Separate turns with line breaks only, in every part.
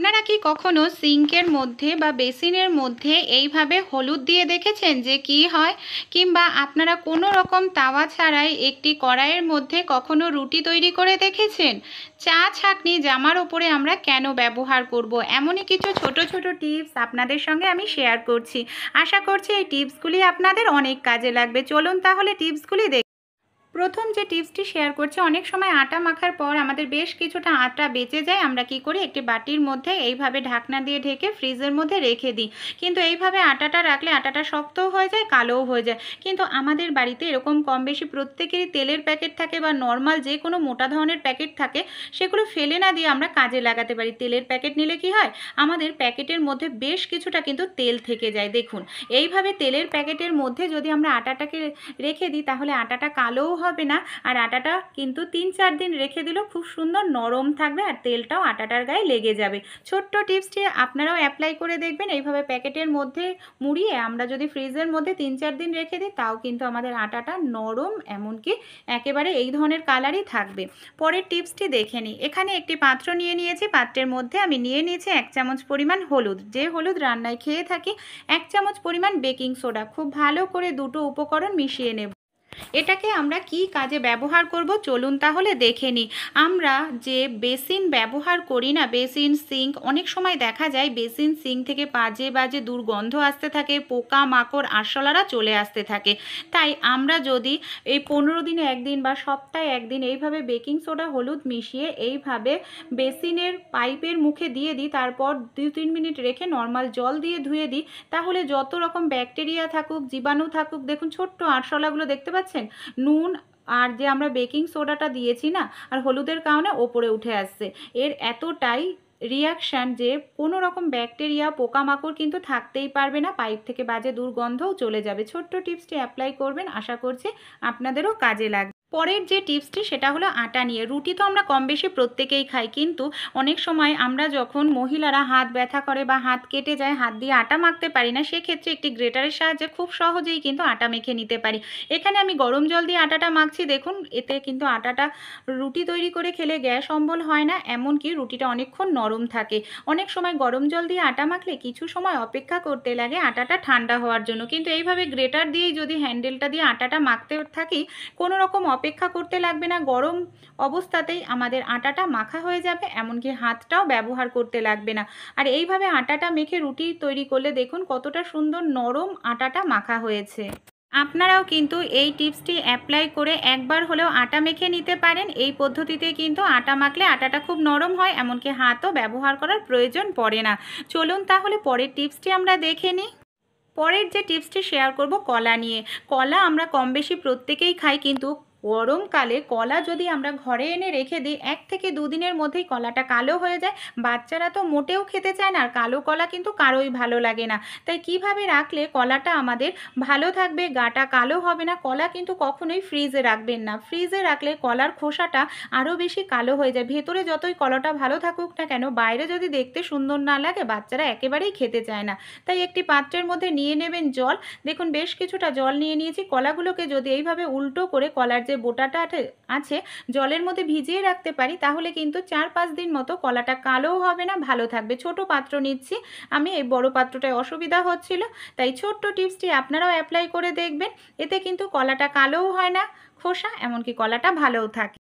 আপনারা কি কখনো সিঙ্কের মধ্যে বা বেসিনের মধ্যে এইভাবে হলুদ দিয়ে দেখেছেন যে কি হয়? কিংবা আপনারা কোনো রকম তাওয়া ছাড়াই একটি কড়াইয়ের মধ্যে কখনো রুটি তৈরি করে দেখেছেন? চা ছাঁকনি জামার ওপরে আমরা কেন ব্যবহার করব, এমনই কিছু ছোট ছোট টিপস আপনাদের সঙ্গে আমি শেয়ার করছি। আশা করছি এই টিপসগুলি আপনাদের অনেক কাজে লাগবে। চলুন তাহলে টিপসগুলি দেখি। প্রথম যে টিপসটি শেয়ার করছি, অনেক সময় আটা মাখার পর আমাদের বেশ কিছুটা আটা বেঁচে যায়। আমরা কি করি, একটি বাটির মধ্যে এইভাবে ঢাকনা দিয়ে ঢেকে ফ্রিজের মধ্যে রেখে দিই। কিন্তু এইভাবে আটাটা রাখলে আটাটা শক্তও হয়ে যায়, কালোও হয়ে যায়। কিন্তু আমাদের বাড়িতে এরকম কম বেশি প্রত্যেকেরই তেলের প্যাকেট থাকে বা নর্মাল যে কোনো মোটা ধরনের প্যাকেট থাকে, সেগুলো ফেলে না দিয়ে আমরা কাজে লাগাতে পারি। তেলের প্যাকেট নিলে কি হয়, আমাদের প্যাকেটের মধ্যে বেশ কিছুটা কিন্তু তেল থেকে যায়। দেখুন, এইভাবে তেলের প্যাকেটের মধ্যে যদি আমরা আটাটাকে রেখে দিই, তাহলে আটাটা কালোও হবে না, আর আটাটা কিন্তু 3-4 দিন রেখে দিলেও খুব সুন্দর নরম থাকবে, আর তেলটাও আটাটার গায়ে লেগে যাবে। ছোট্ট টিপসটি আপনারাও অ্যাপ্লাই করে দেখবেন। এইভাবে প্যাকেটের মধ্যে মুড়িয়ে আমরা যদি ফ্রিজের মধ্যে 3-4 দিন রেখে দিই, তাও কিন্তু আমাদের আটাটা নরম, এমনকি একেবারে এই ধরনের কালারই থাকবে। পরের টিপসটি দেখে নিই। এখানে একটি পাত্র নিয়ে নিয়েছি। পাত্রের মধ্যে আমি নিয়ে নিয়েছি 1 চামচ পরিমাণ হলুদ। যে হলুদ রান্নায় খেয়ে থাকি। 1 চামচ পরিমাণ বেকিং সোডা। খুব ভালো করে দুটো উপকরণ মিশিয়ে নেব। এটাকে আমরা কি কাজে ব্যবহার করব, চলুন তাহলে দেখে নিই। আমরা যে বেসিন ব্যবহার করি না, বেসিন সিঙ্ক, অনেক সময় দেখা যায় বেসিন সিঙ্ক থেকে বাজে বাজে দুর্গন্ধ আসতে থাকে, পোকা মাকড় আরশোলারা চলে আসতে থাকে। তাই আমরা যদি এই 15 দিনে একদিন বা সপ্তাহে একদিন এইভাবে বেকিং সোডা হলুদ মিশিয়ে এইভাবে বেসিনের পাইপের মুখে দিয়ে দিই, তারপর 2-3 মিনিট রেখে নর্মাল জল দিয়ে ধুয়ে দিই, তাহলে যত রকম ব্যাকটেরিয়া থাকুক, জীবাণু থাকুক, দেখুন ছোট্ট আরশোলাগুলো দেখতে পাচ্ছেন, নুন আর যে আমরা বেকিং সোডাটা দিয়েছি না, আর হলুদের কারণে ওপরে উঠে আসছে। এর এতটাই রিয়াকশান যে কোনো রকম ব্যাকটেরিয়া পোকামাকড় কিন্তু থাকতেই পারবে না, পাইপ থেকে বাজে দুর্গন্ধও চলে যাবে। ছোট্ট টিপসটি অ্যাপ্লাই করবেন, আশা করছি আপনাদেরও কাজে লাগবে। পরের যে টিপসটি সেটা হলো আটা নিয়ে। রুটি তো আমরা কম বেশি প্রত্যেকেই খাই, কিন্তু অনেক সময় আমরা যখন মহিলারা হাত ব্যথা করে বা হাত কেটে যায়, হাত দিয়ে আটা মাখতে পারি না, সেক্ষেত্রে একটি গ্রেটারের সাহায্যে খুব সহজেই কিন্তু আটা মেখে নিতে পারি। এখানে আমি গরম জল দিয়ে আটাটা মাখছি। দেখুন, এতে কিন্তু আটাটা রুটি তৈরি করে খেলে গ্যাস অম্বল হয় না, এমনকি রুটিটা অনেকক্ষণ নরম থাকে। অনেক সময় গরম জল দিয়ে আটা মাখলে কিছু সময় অপেক্ষা করতে লাগে আটাটা ঠান্ডা হওয়ার জন্য, কিন্তু এইভাবে গ্রেটার দিয়েই যদি হ্যান্ডেলটা দিয়ে আটাটা মাখতে থাকি, কোনো রকম অপেক্ষা করতে লাগবে না, গরম অবস্থাতেই আমাদের আটাটা মাখা হয়ে যাবে, এমনকি হাতটাও ব্যবহার করতে লাগবে না। আর এইভাবে আটাটা মেখে রুটি তৈরি করলে দেখুন কতটা সুন্দর নরম আটাটা মাখা হয়েছে। আপনারাও কিন্তু এই টিপসটি অ্যাপ্লাই করে একবার হলেও আটা মেখে নিতে পারেন। এই পদ্ধতিতে কিন্তু আটা মাখলে আটাটা খুব নরম হয়, এমনকি হাতও ব্যবহার করার প্রয়োজন পড়ে না। চলুন তাহলে পরের টিপসটি আমরা দেখে নিই। পরের যে টিপসটি শেয়ার করব কলা নিয়ে। কলা আমরা কম বেশি প্রত্যেকেই খাই, কিন্তু গরমকালে কলা যদি আমরা ঘরে এনে রেখে দিই, 1 থেকে 2 দিনের মধ্যেই কলাটা কালো হয়ে যায়। বাচ্চারা তো মোটেও খেতে চায় না, আর কালো কলা কিন্তু কারোই ভালো লাগে না। তাই কিভাবে রাখলে কলাটা আমাদের ভালো থাকবে, গাটা কালো হবে না? কলা কিন্তু কখনোই ফ্রিজে রাখবেন না। ফ্রিজে রাখলে কলার খোসাটা আরও বেশি কালো হয়ে যায়। ভেতরে যতই কলাটা ভালো থাকুক না কেন, বাইরে যদি দেখতে সুন্দর না লাগে, বাচ্চারা একেবারেই খেতে চায় না। তাই একটি পাত্রের মধ্যে নিয়ে নেবেন জল। দেখুন, বেশ কিছুটা জল নিয়ে নিয়েছি। কলাগুলোকে যদি এইভাবে উল্টো করে কলার যে বোটাটা আছে জলের মধ্যে ভিজিয়ে রাখতে পারি, তাহলে কিন্তু 4-5 দিন মতো কলাটা কালোও হবে না, ভালো থাকবে। ছোট পাত্র নিচ্ছি আমি, এই বড় পাত্রটায় অসুবিধা হচ্ছিল, তাই ছোট্ট টিপসটি আপনারাও অ্যাপ্লাই করে দেখবেন। এতে কিন্তু কলাটা কালোও হয় না খোসা, এমনকি কলাটা ভালোও থাকে।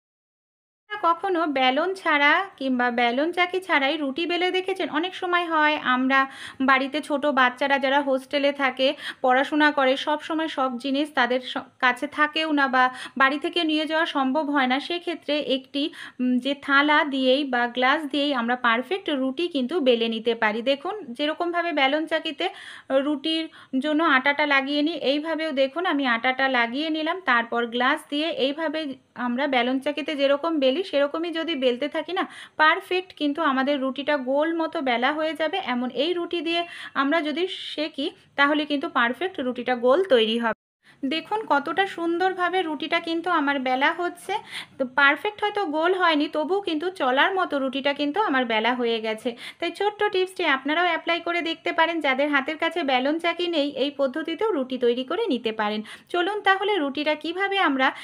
কখনো বেলন ছাড়া কিংবা বেলন চাকি ছাড়াই রুটি বেলে দেখেছেন? অনেক সময় হয় আমরা বাড়িতে ছোট বাচ্চারা যারা হোস্টেলে থাকে, পড়াশোনা করে, সব সময় সব জিনিস তাদের কাছে থাকেও না, বা বাড়ি থেকে নিয়ে যাওয়া সম্ভব হয় না। সেক্ষেত্রে একটি যে থালা দিয়েই বা গ্লাস দিয়েই আমরা পারফেক্ট রুটি কিন্তু বেলে নিতে পারি। দেখুন, যেরকমভাবে বেলন চাকিতে রুটির জন্য আটাটা লাগিয়ে নিই, এইভাবেও দেখুন আমি আটাটা লাগিয়ে নিলাম, তারপর গ্লাস দিয়ে এইভাবে আমরা বেলন চাকিতে যেরকম বেলি সেরকমই যদি বেলতে থাকি না, পারফেক্ট কিন্তু আমাদের রুটিটা গোল মতো বেলা হয়ে যাবে। এমন এই রুটি দিয়ে আমরা যদি সেঁকি, তাহলে কিন্তু পারফেক্ট রুটিটা গোল তৈরি হবে। দেখুন কতটা সুন্দরভাবে রুটিটা কিন্তু আমার বেলা হচ্ছে। তো পারফেক্ট হয়তো গোল হয়নি, তবুও কিন্তু চলার মতো রুটিটা কিন্তু আমার বেলা হয়ে গেছে। তাই ছোট্ট টিপসটি আপনারাও অ্যাপ্লাই করে দেখতে পারেন। যাদের হাতের কাছে বেলন চাকি নেই, এই পদ্ধতিতেও রুটি তৈরি করে নিতে পারেন। চলুন তাহলে রুটিটা কিভাবে আমরা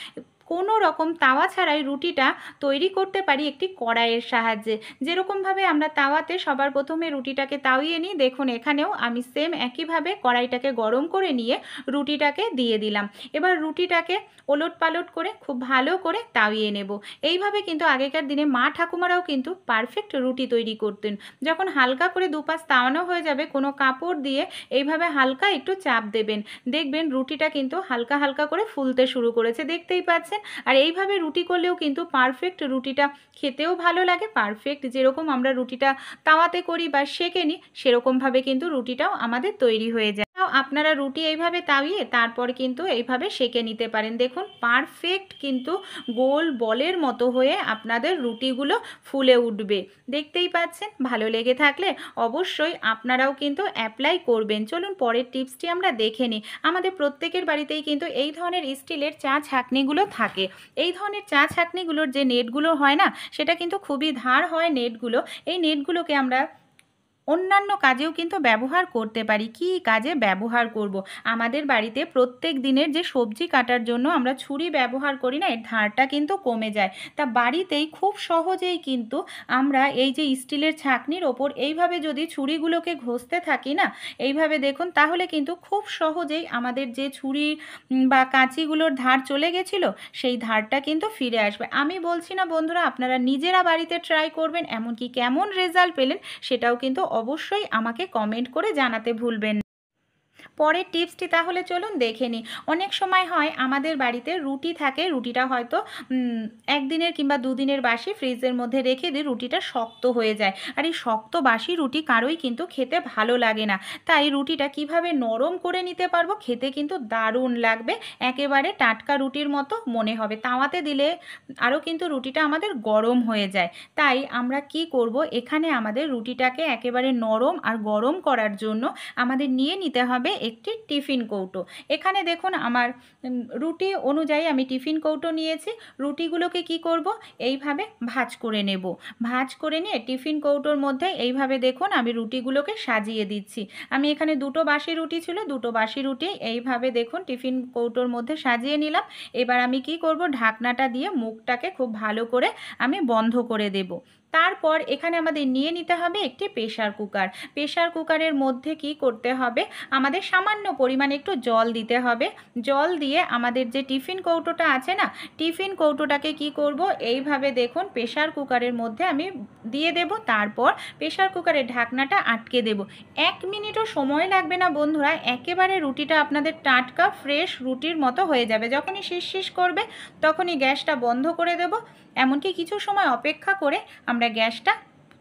কোনো রকম তাওয়া ছাড়াই রুটিটা তৈরি করতে পারি একটি কড়াইয়ের সাহায্যে। যেরকমভাবে আমরা তাওয়াতে সবার প্রথমে রুটিটাকে তাওইয়ে নিই, দেখুন এখানেও আমি সেম একইভাবে কড়াইটাকে গরম করে নিয়ে রুটিটাকে দিয়ে দিলাম। এবার রুটিটাকে ওলট পালট করে খুব ভালো করে তাওইয়ে নেব। এইভাবে কিন্তু আগেকার দিনে মা ঠাকুমারাও কিন্তু পারফেক্ট রুটি তৈরি করতেন। যখন হালকা করে দুপাশ তাওয়ানো হয়ে যাবে, কোনো কাপড় দিয়ে এইভাবে হালকা একটু চাপ দেবেন, দেখবেন রুটিটা কিন্তু হালকা হালকা করে ফুলতে শুরু করেছে, দেখতেই পাচ্ছেন। আর এইভাবে রুটি করলেও কিন্তু পারফেক্ট রুটিটা খেতেও ভালো লাগে, পারফেক্ট যেরকম আমরা রুটিটা তাওয়াতে করি বা সেঁকে নিই সেরকমভাবে কিন্তু রুটিটাও আমাদের তৈরি হয়ে যায়। আপনারা রুটি এইভাবে তাওইয়ে তারপর কিন্তু এইভাবে সেঁকে নিতে পারেন। দেখুন পারফেক্ট কিন্তু গোল বলের মতো হয়ে আপনাদের রুটিগুলো ফুলে উঠবে, দেখতেই পাচ্ছেন। ভালো লেগে থাকলে অবশ্যই আপনারাও কিন্তু অ্যাপ্লাই করবেন। চলুন পরের টিপসটি আমরা দেখে নিই। আমাদের প্রত্যেকের বাড়িতেই কিন্তু এই ধরনের স্টিলের চা ছাঁকনিগুলো থাকে। এই ধরনের চা ছাঁকনিগুলোর যে নেটগুলো হয় না, সেটা কিন্তু খুবই ধার হয় নেটগুলো। এই নেটগুলোকে আমরা অন্যান্য কাজেও কিন্তু ব্যবহার করতে পারি। কী কাজে ব্যবহার করব? আমাদের বাড়িতে প্রত্যেক দিনের যে সবজি কাটার জন্য আমরা ছুরি ব্যবহার করি না, এর ধারটা কিন্তু কমে যায়। তা বাড়িতেই খুব সহজেই কিন্তু আমরা এই যে স্টিলের ছাঁকনির ওপর এইভাবে যদি ছুরিগুলোকে ঘষতে থাকি না, এইভাবে দেখুন, তাহলে কিন্তু খুব সহজেই আমাদের যে ছুরি বা কাঁচিগুলোর ধার চলে গেছিলো সেই ধারটা কিন্তু ফিরে আসবে। আমি বলছি না বন্ধুরা, আপনারা নিজেরা বাড়িতে ট্রাই করবেন, এমনকি কেমন রেজাল্ট পেলেন সেটাও কিন্তু অবশ্যই আমাকে কমেন্ট করে জানাতে ভুলবেন না। পরের টিপসটি তাহলে চলুন দেখে নিই। অনেক সময় হয় আমাদের বাড়িতে রুটি থাকে, রুটিটা হয়তো একদিনের কিংবা দুদিনের বাসি ফ্রিজের মধ্যে রেখে দিই, রুটিটা শক্ত হয়ে যায়। আর এই শক্ত বাসি রুটি কারোই কিন্তু খেতে ভালো লাগে না। তাই রুটিটা কিভাবে নরম করে নিতে পারবো, খেতে কিন্তু দারুণ লাগবে, একেবারে টাটকা রুটির মতো মনে হবে। তাওয়াতে দিলে আরও কিন্তু রুটিটা আমাদের গরম হয়ে যায়। তাই আমরা কি করব, এখানে আমাদের রুটিটাকে একেবারে নরম আর গরম করার জন্য আমাদের নিয়ে নিতে হবে একটি টিফিন কৌটো। এখানে দেখুন আমার রুটি অনুযায়ী আমি টিফিন কৌটো নিয়েছি। রুটিগুলোকে কি করব, এইভাবে ভাঁজ করে নেব। ভাঁজ করে নিয়ে টিফিন কৌটোর মধ্যে এইভাবে দেখুন আমি রুটিগুলোকে সাজিয়ে দিচ্ছি। আমি এখানে দুটো বাসি রুটি ছিল, দুটো বাসি রুটি এইভাবে দেখুন টিফিন কৌটোর মধ্যে সাজিয়ে নিলাম। এবার আমি কি করব, ঢাকনাটা দিয়ে মুখটাকে খুব ভালো করে আমি বন্ধ করে দেব। তারপর এখানে আমাদের নিয়ে নিতে হবে একটি প্রেসার কুকার। প্রেসার কুকারের মধ্যে কি করতে হবে, আমাদের সামান্য পরিমাণে একটু জল দিতে হবে। জল দিয়ে আমাদের যে টিফিন কৌটোটা আছে না, টিফিন কৌটোটাকে কি করব, এইভাবে দেখুন প্রেসার কুকারের মধ্যে আমি দিয়ে দেব। তারপর প্রেসার কুকারের ঢাকনাটা আটকে দেব। 1 মিনিটও সময় লাগবে না বন্ধুরা, একেবারে রুটিটা আপনাদের টাটকা ফ্রেশ রুটির মতো হয়ে যাবে। যখনই শিস করবে তখনই গ্যাসটা বন্ধ করে দেব। এমনকি কিছু সময় অপেক্ষা করে আমরা গ্যাসটা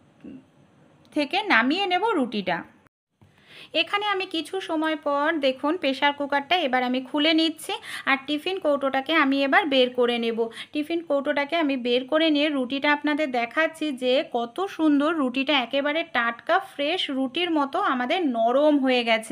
থেকে নামিয়ে নেব রুটিটা। এখানে আমি কিছু সময় পর দেখুন প্রেসার কুকারটা এবার আমি খুলে নিচ্ছি, আর টিফিন কৌটোটাকে আমি এবার বের করে নেব। টিফিন কৌটোটাকে আমি বের করে নিয়ে রুটিটা আপনাদের দেখাচ্ছি যে কত সুন্দর রুটিটা, একেবারে টাটকা ফ্রেশ রুটির মতো আমাদের নরম হয়ে গেছে।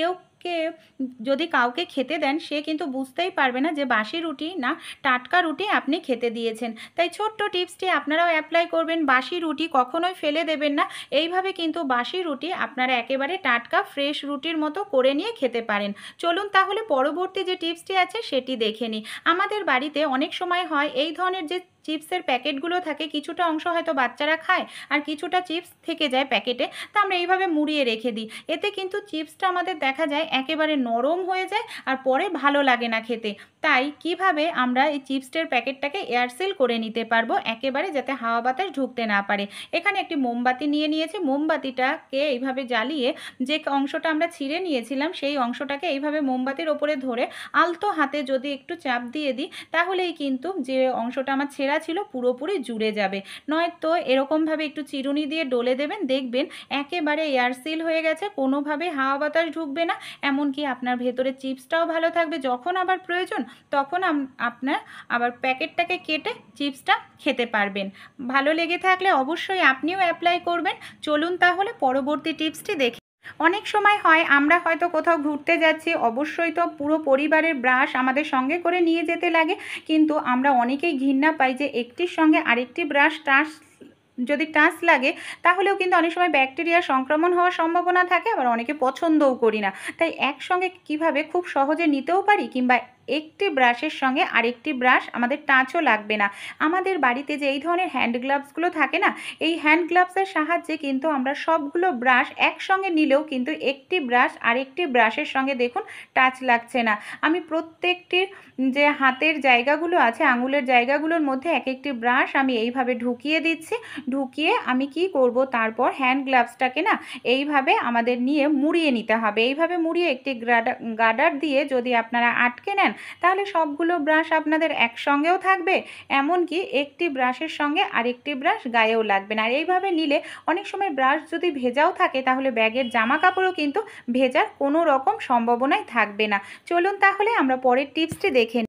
যদি কাউকে খেতে দেন সে কিন্তু বুঝতেই পারবে না যে বাসি রুটি না টাটকা রুটি আপনি খেতে দিয়েছেন। তাই ছোট্ট টিপসটি আপনারাও অ্যাপ্লাই করবেন, বাসি রুটি কখনোই ফেলে দেবেন না। এইভাবে কিন্তু বাসি রুটি আপনারা একেবারে টাটকা ফ্রেশ রুটির মতো করে নিয়ে খেতে পারেন। চলুন তাহলে পরবর্তী যে টিপসটি আছে সেটি দেখে নিই। আমাদের বাড়িতে অনেক সময় হয় এই ধরনের যে চিপসের প্যাকেটগুলো থাকে, কিছুটা অংশ হয়তো বাচ্চারা খায় আর কিছুটা চিপস থেকে যায় প্যাকেটে, তা আমরা এইভাবে মুড়িয়ে রেখে দিই। এতে কিন্তু চিপসটা আমাদের দেখা যায় একেবারে নরম হয়ে যায় আর পরে ভালো লাগে না খেতে। তাই কিভাবে আমরা এই চিপসের প্যাকেটটাকে এয়ারসিল করে নিতে পারবো, একেবারে যাতে হাওয়া বাতাস ঢুকতে না পারে। এখানে একটি মোমবাতি নিয়ে নিয়েছি। মোমবাতিটাকে এইভাবে জ্বালিয়ে যে অংশটা আমরা ছিঁড়ে নিয়েছিলাম সেই অংশটাকে এইভাবে মোমবাতির ওপরে ধরে আলতো হাতে যদি একটু চাপ দিয়ে দিই, তাহলেই কিন্তু যে অংশটা আমার ছেঁড়া ছিল পুরোপুরি জুড়ে যাবে। নয়তো এরকমভাবে একটু চিরুনি দিয়ে ডলে দেবেন, দেখবেন একেবারে এয়ারসিল হয়ে গেছে, কোনোভাবে হাওয়া বাতাস ঢুকবে না। এমনকি আপনার ভেতরে চিপসটাও ভালো থাকবে, যখন আবার প্রয়োজন তখন আপনার আবার প্যাকেটটাকে কেটে চিপসটা খেতে পারবেন। ভালো লেগে থাকলে অবশ্যই আপনিও অ্যাপ্লাই করবেন। চলুন তাহলে পরবর্তী টিপসটি দেখে। অনেক সময় হয় আমরা হয়তো কোথাও ঘুরতে যাচ্ছি, অবশ্যই তো পুরো পরিবারের ব্রাশ আমাদের সঙ্গে করে নিয়ে যেতে লাগে, কিন্তু আমরা অনেকেই ঘৃণা পাই যে একটির সঙ্গে আরেকটি ব্রাশ যদি টাচ লাগে তাহলেও কিন্তু অনেক সময় ব্যাকটেরিয়া সংক্রমণ হওয়ার সম্ভাবনা থাকে, আবার অনেকে পছন্দও করি না। তাই একসঙ্গে কিভাবে খুব সহজে নিতেও পারি কিংবা একটি ব্রাশের সঙ্গে আরেকটি ব্রাশ আমাদের টাচও লাগবে না। আমাদের বাড়িতে যে এই ধরনের হ্যান্ড গ্লাভসগুলো থাকে না, এই হ্যান্ড গ্লাভসের সাহায্যে কিন্তু আমরা সবগুলো ব্রাশ একসঙ্গে নিলেও কিন্তু একটি ব্রাশ আরেকটি ব্রাশের সঙ্গে দেখুন টাচ লাগছে না। আমি প্রত্যেকটির যে হাতের জায়গাগুলো আছে, আঙুলের জায়গাগুলোর মধ্যে এক একটি ব্রাশ আমি এইভাবে ঢুকিয়ে দিচ্ছি। ঢুকিয়ে আমি কি করব, তারপর হ্যান্ড গ্লাভসটাকে না এইভাবে আমাদের নিয়ে মুড়িয়ে নিতে হবে। এইভাবে মুড়িয়ে একটি গার্ডার দিয়ে যদি আপনারা আটকে নেন, তাহলে সবগুলো ব্রাশ আপনাদের একসঙ্গেও থাকবে, এমনকি একটি ব্রাশের সঙ্গে আরেকটি ব্রাশ গায়েও লাগবে না। আর এইভাবে নিলে অনেক সময় ব্রাশ যদি ভেজাও থাকে, তাহলে ব্যাগের জামা কাপড়ও কিন্তু ভেজার কোনো রকম সম্ভাবনাই থাকবে না। চলুন তাহলে আমরা পরের টিপসটি দেখে নিই।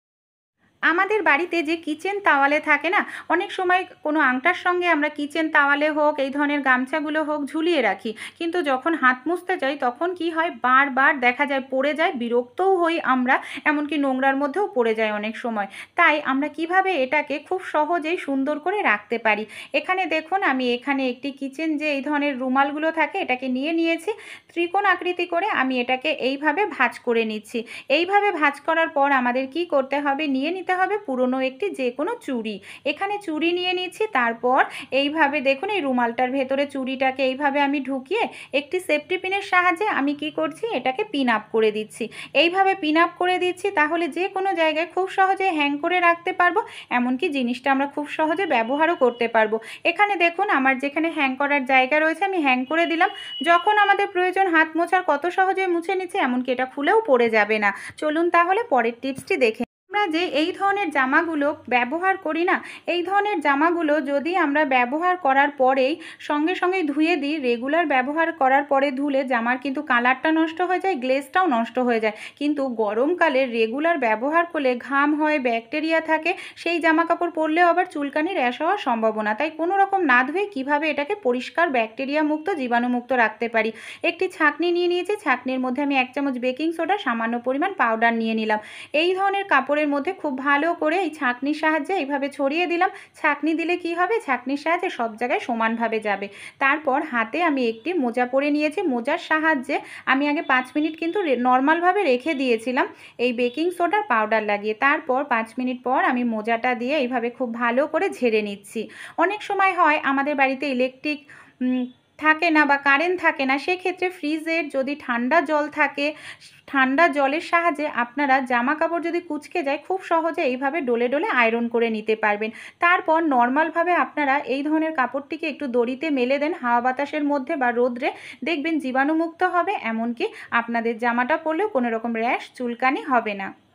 আমাদের বাড়িতে যে কিচেন তাওয়ালে থাকে না, অনেক সময় কোনো আংটার সঙ্গে আমরা কিচেন তাওয়ালে হোক, এই ধরনের গামছাগুলো হোক ঝুলিয়ে রাখি, কিন্তু যখন হাত মুছতে যাই তখন কি হয়, বারবার দেখা যায় পড়ে যায়, বিরক্তও হই আমরা, এমনকি নোংরার মধ্যেও পড়ে যায় অনেক সময়। তাই আমরা কিভাবে এটাকে খুব সহজেই সুন্দর করে রাখতে পারি, এখানে দেখুন আমি এখানে একটি কিচেন যে এই ধরনের রুমালগুলো থাকে এটাকে নিয়ে নিয়েছি। ত্রিকোণ আকৃতি করে আমি এটাকে এইভাবে ভাঁজ করে নিচ্ছি। এইভাবে ভাঁজ করার পর আমাদের কি করতে হবে, নিয়ে নিতে হবে পুরনো একটি যে কোনো চুড়ি। এখানে চুড়ি নিয়ে নিচ্ছি। তারপর এইভাবে দেখুন এই রুমালটার ভেতরে চুড়িটাকে এইভাবে আমি ঢুকিয়ে একটি সেফটি পিনের সাহায্যে আমি কি করছি, এটাকে পিন আপ করে দিচ্ছি। এইভাবে পিন আপ করে দিচ্ছি, তাহলে যে কোনো জায়গায় খুব সহজে হ্যাং করে রাখতে পারবো, এমনকি জিনিসটা আমরা খুব সহজে ব্যবহারও করতে পারবো। এখানে দেখুন আমার যেখানে হ্যাং করার জায়গা রয়েছে আমি হ্যাং করে দিলাম। যখন আমাদের প্রয়োজন হাত মোছার কত সহজে মুছে নিচ্ছে, এমনকি এটা খুলেও পড়ে যাবে না। চলুন তাহলে পরের টিপসটি দেখে। আমরা যে এই ধরনের জামাগুলো ব্যবহার করি না, এই ধরনের জামাগুলো যদি আমরা ব্যবহার করার পরেই সঙ্গে সঙ্গে ধুয়ে দিই, রেগুলার ব্যবহার করার পরে ধুলে জামার কিন্তু কালারটা নষ্ট হয়ে যায়, গ্লেজটাও নষ্ট হয়ে যায়। কিন্তু গরমকালে রেগুলার ব্যবহার করলে ঘাম হয়, ব্যাকটেরিয়া থাকে, সেই জামা কাপড় পরলেও আবার চুলকানি, র্যাশ হওয়ার সম্ভাবনা। তাই কোনো রকম না ধুয়ে কীভাবে এটাকে পরিষ্কার, ব্যাকটেরিয়া মুক্ত, জীবাণুমুক্ত রাখতে পারি। একটি ছাঁকনি নিয়ে নিয়েছি, ছাঁকনির মধ্যে আমি 1 চামচ বেকিং সোডা, সামান্য পরিমাণ পাউডার নিয়ে নিলাম। এই ধরনের কাপড়ের মধ্যে খুব ভালো করে এই ছাঁকনির সাহায্যে এইভাবে ছড়িয়ে দিলাম। ছাঁকনি দিলে কি হবে, ছাঁকনির সাহায্যে সব জায়গায় সমানভাবে যাবে। তারপর হাতে আমি একটি মোজা পরে নিয়েছি। মোজার সাহায্যে আমি আগে 5 মিনিট কিন্তু নর্মালভাবে রেখে দিয়েছিলাম এই বেকিং সোডার পাউডার লাগিয়ে। তারপর 5 মিনিট পর আমি মোজাটা দিয়ে এইভাবে খুব ভালো করে ঝেড়ে নিচ্ছি। অনেক সময় হয় আমাদের বাড়িতে ইলেকট্রিক থাকে না বা কারেন্ট থাকে না, সেক্ষেত্রে ফ্রিজের যদি ঠান্ডা জল থাকে, ঠান্ডা জলের সাহায্যে আপনারা জামা কাপড় যদি কুঁচকে যায়, খুব সহজে এইভাবে ডলে ডলে আয়রন করে নিতে পারবেন। তারপর নর্মালভাবে আপনারা এই ধরনের কাপড়টিকে একটু দড়িতে মেলে দেন হাওয়া বাতাসের মধ্যে বা রোদ্রে, দেখবেন জীবাণুমুক্ত হবে, এমনকি আপনাদের জামাটা পরলেও কোনো রকম র্যাশ, চুলকানি হবে না।